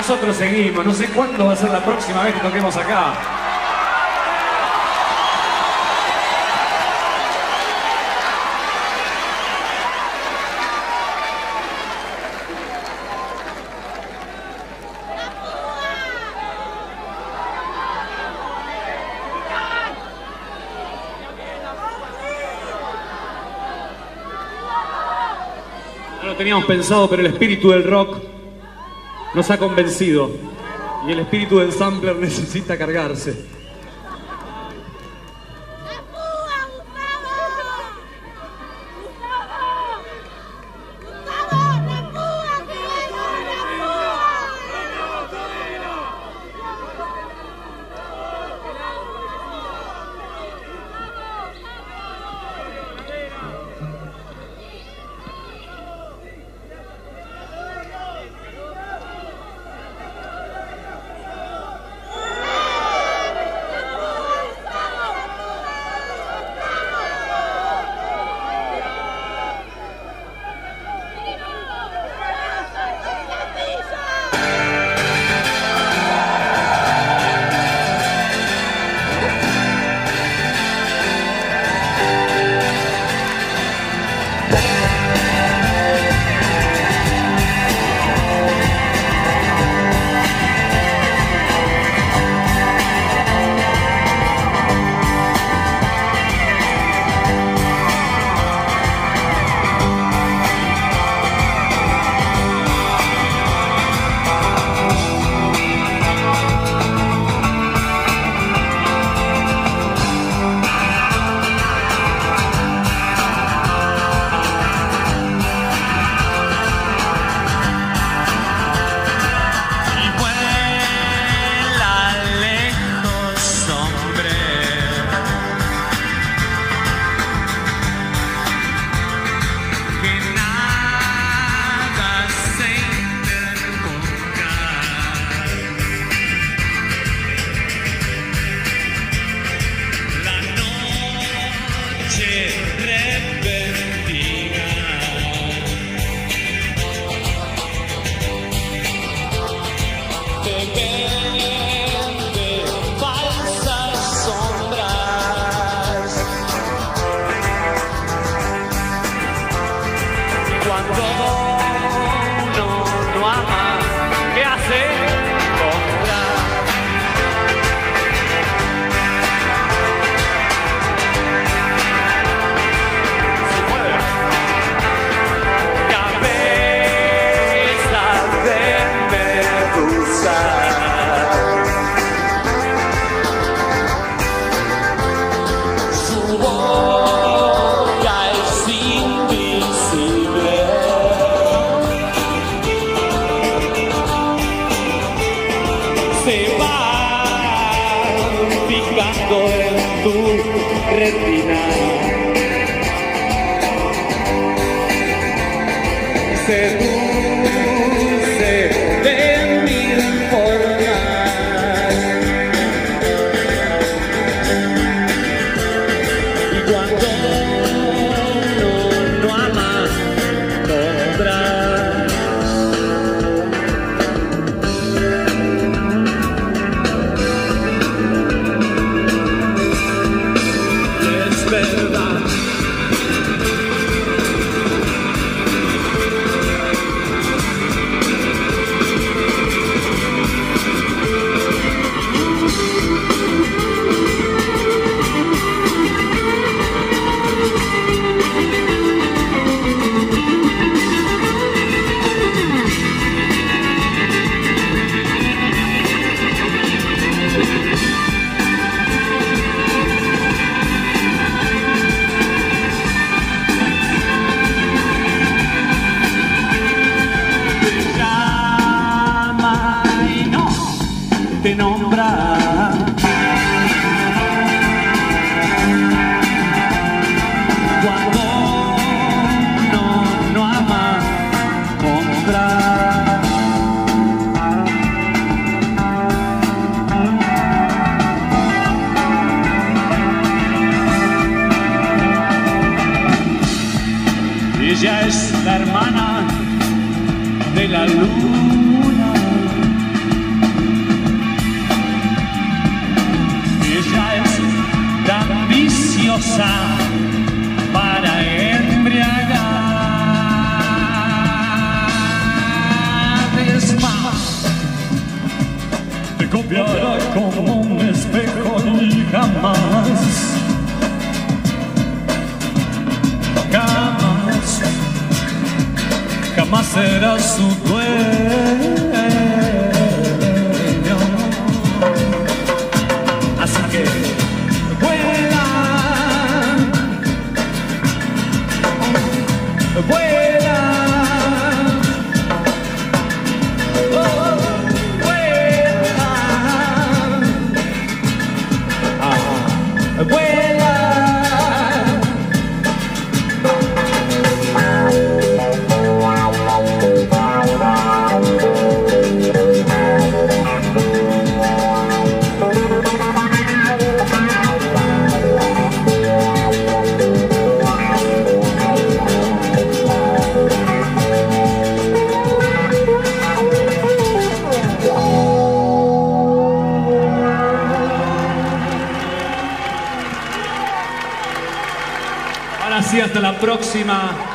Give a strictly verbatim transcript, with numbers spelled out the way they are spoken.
nosotros seguimos. No sé cuándo va a ser la próxima vez que toquemos acá. No lo teníamos pensado, pero el espíritu del rock nos ha convencido. Y el espíritu del sampler necesita cargarse. En tu retina seduce de mil formas y cuando no, no amas podrás. Verdad. Te nombra cuando no, no amas, comprar. Ella es la hermana de la luna cosa para embriagar. Es más, te copiará como un espejo y jamás, jamás, jamás serás su dueño. Así que vuela, vuela, oh, vuela, ah, vuela. Ahora sí, hasta la próxima.